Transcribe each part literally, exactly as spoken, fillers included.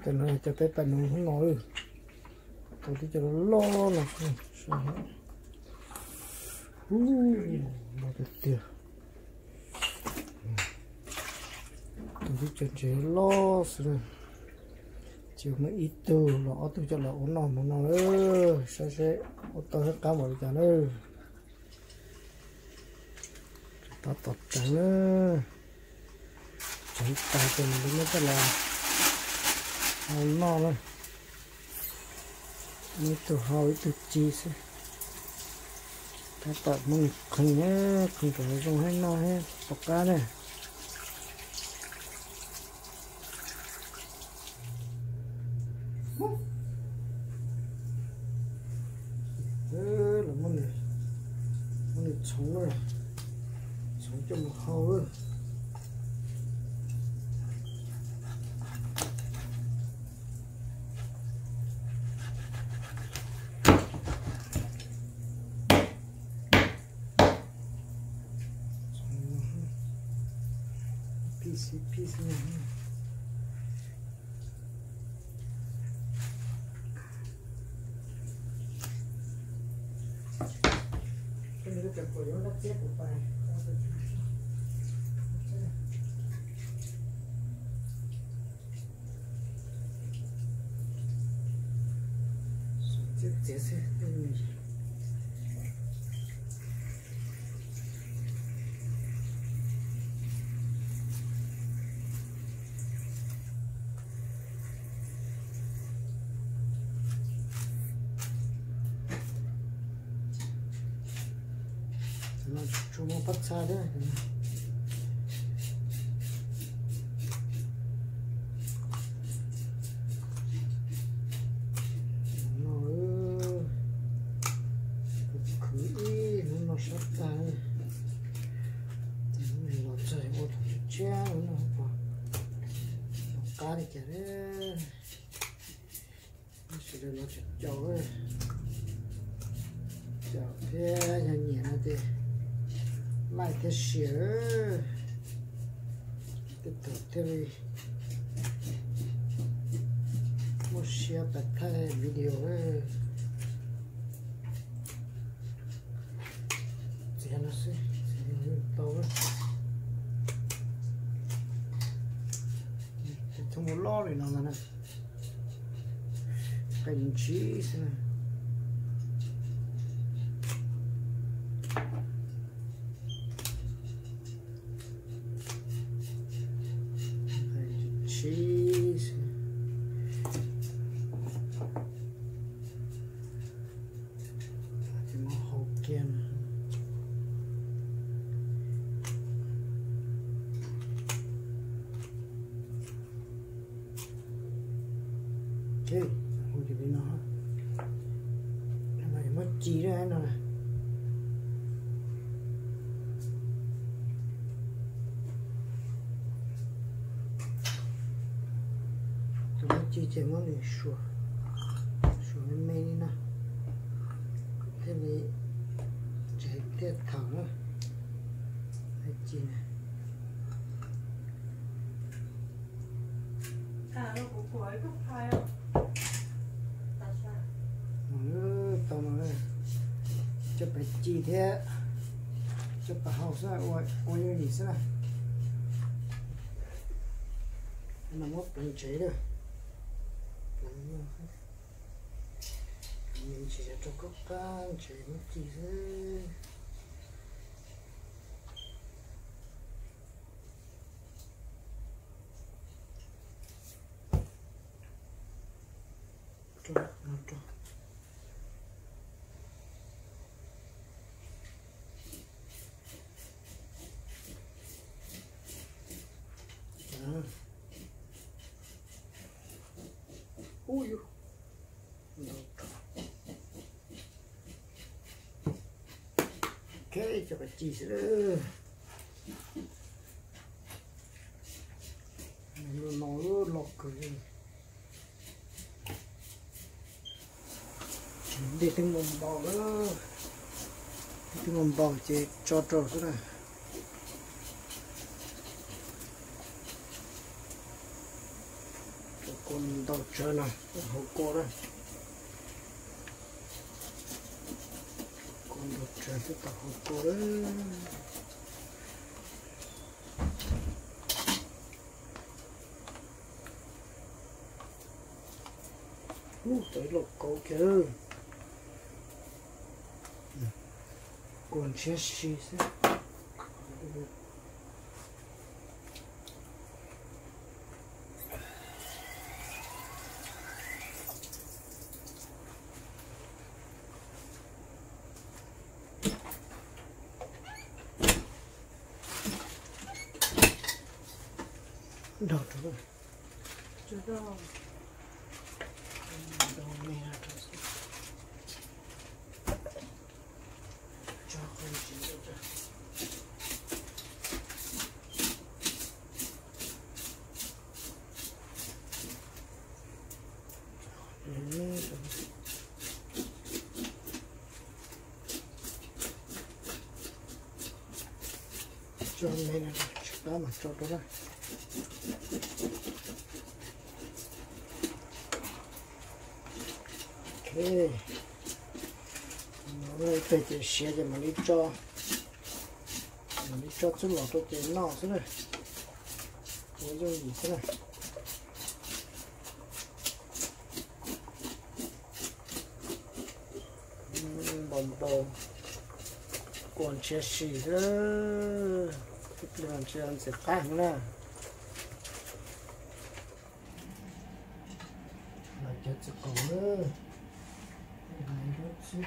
cho nó cho tới tận nó không nói tôi thì cho nó lo là một cái tiền tôi thì cho chế lo rồi chiều mới ít từ nó tôi cho nó ổn nòng nó nói sẽ sẽ tôi hết cả mọi cái nữa ta tập trắng nữa chẳng ta cần nó cái là ổn nòng rồi như tôi hỏi tôi chi sẽ ta tập mình không nhé không phải trong hay nó hết bọc cá này là món này món này sống rồi sống cho một hầu rồi piece piece này cái của nó đã chết của bài chết chết chết nó chung một phát xa đấy nó cứ ý nó sắp ra nó chạy một che nó cá đi chả đấy nó sẽ nó chạy cháu đấy cháu thế nhà nhẹ nó thế lại cái share tiếp tục theo một share bật thay video ấy gì nó sẽ to ấy không có lo gì nào này cảnh trí xem này cheese thì nó hộp kia ok không chỉ biết nó cái này mất chi ra nó này chỉ chỉ món này sủa sủa lên mê đi nè thế này chạy tiết thẳng á hay chi này à nó cũng có cái thuốc thay không tại sao ừ tao nói cho phải chi thế cho phải học sao ôi ôi như gì sao nó mất bình chế được mình chỉ cho có can chỉ một chỉ thôi cho nó cho ui ok cho cái chỉ nữa nó nó lọc cái để từng mồm bò đó từng mồm bò chỉ cho trò thế này con đầu chơi này hậu cô đây con đầu chơi tiếp tục hậu cô đấy uh, tới lục câu kìa con chết xì xí đâu rồi chưa đâu đâu mẹ rồi cho con chỉ cho cho mẹ này đó mà cho đó ok nó phải chỉ xe cho mình đi cho mình đi cho chút lọ cho tiền nọ thế này có dùng gì thế này bầm bầu còn chia sẻ đó cái lần chia ăn sẽ khác nè là cho chỉ có nữa này đó chứ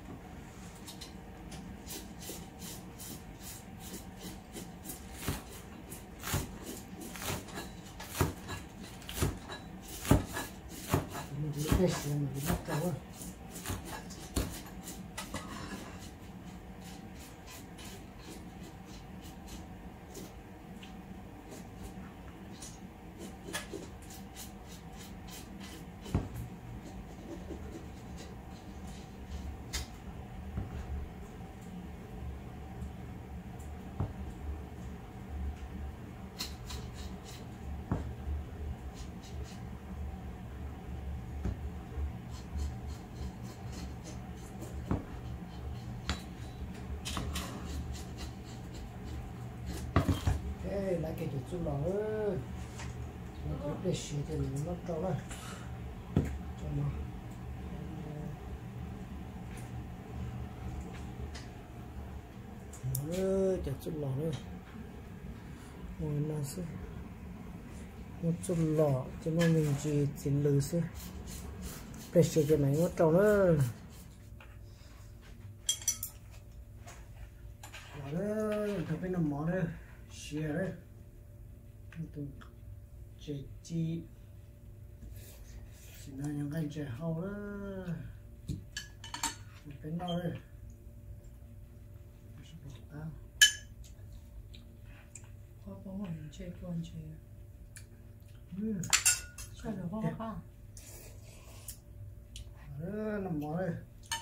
mình sẽ xem mình bắt đầu lại cái chút lọ nó có để xí thì nó trâu này cho nó nữa chặt chút lọ nữa rồi nó sẽ nó chút lọ cho nó mình chỉ chỉ lử sẽ để xí cái này nó trâu nữa rồi thằng bên nằm mỏ đây xí đấy tôi chỉ chỉ chỉ là những cái trẻ hậu đó cái nào đây có có một chơi con chơi chơi được không ba đó nằm mỏ đây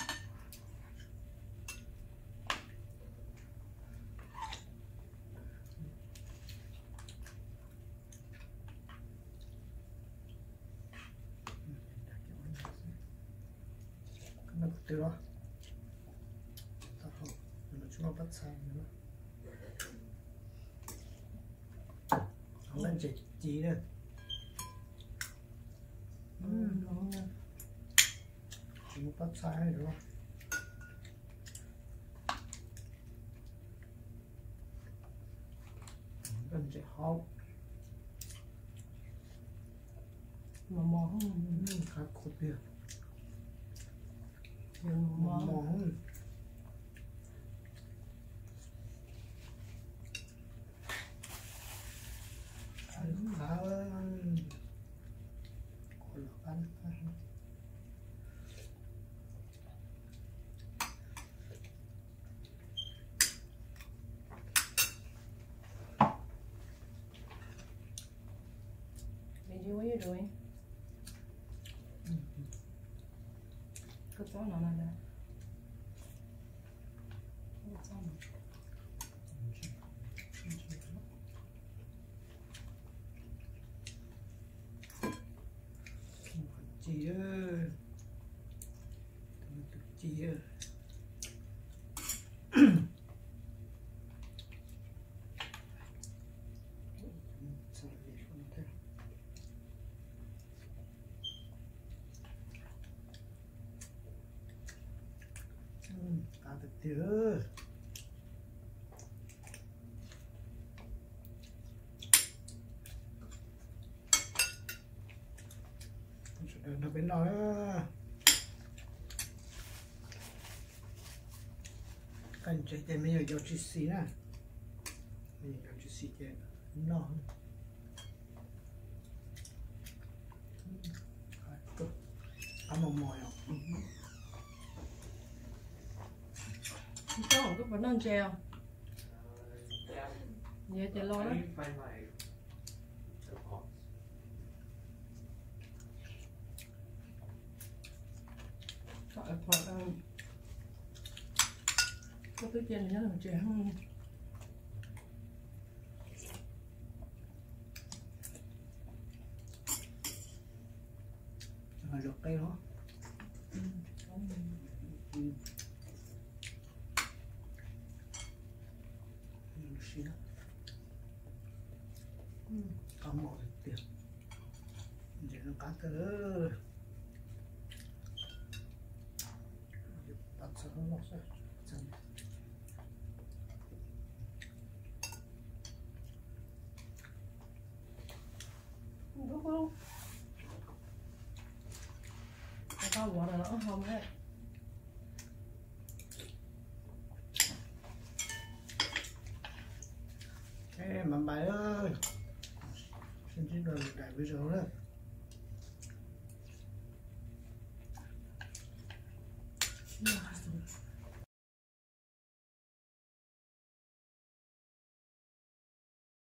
từ đó tập hợp mình chúng ta bắt sai nữa không lên chỉ chỉ đây chúng ta bắt sai này đúng không cần chỉ hậu mà mò không khá cột bia mò món ăn khá ăn ăn Benji, what are you doing? What's going on under there? What's on? chị cá thực tứa nó bên đó cần chạy tới mấy giờ chỉ xí nè mấy giờ chỉ xí chạy nó ăn một mồi không có một cái bánh non treo vậy thì lo đó Hoặc có cái trên nhớ là trẻ không mà được cây đó ừ. Ừ. Ừ. Có một tiền để nó cá tớ bắt sao nó lọt ra chân đúng không tao gọi là nó không đấy ê mà bài ơi xin chỉ rồi đại bây giờ đó Yes.